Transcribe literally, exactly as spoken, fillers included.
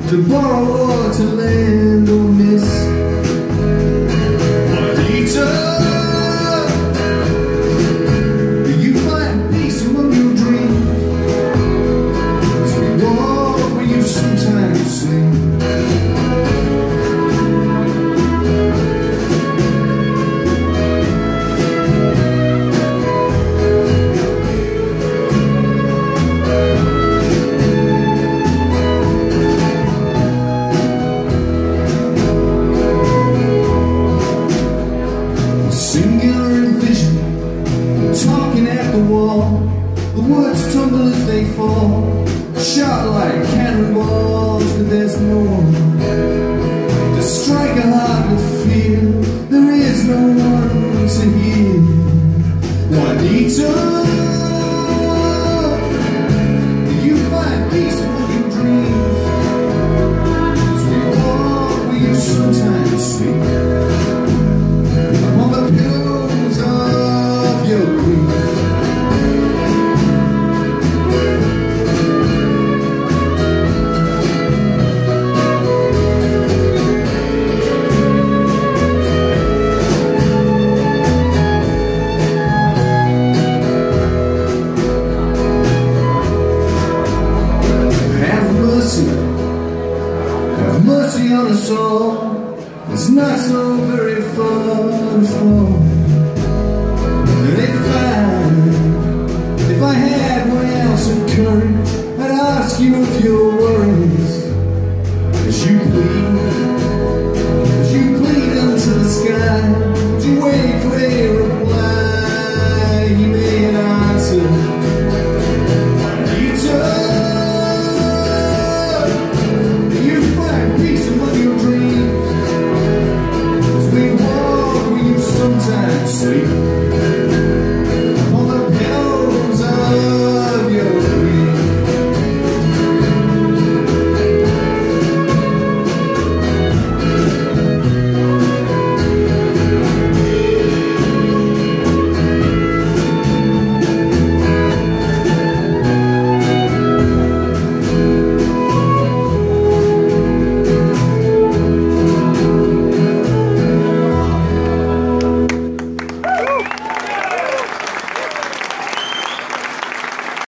to borrow or to lend or miss. Juanita, you find peace among your dreams, as we walk where you sometimes sleep. Singular vision, talking at the wall. The words tumble as they fall, shot like cannonballs, but there's no one to strike a heart with fear. There is no one to hear. Juanita, you find peace among your dreams, as we walk where you sometimes sleep. Have mercy on us all. It's not so very far to fall. And if I, if I had one ounce of courage, I'd ask you if your worries, as you plead, as you plead unto the sky.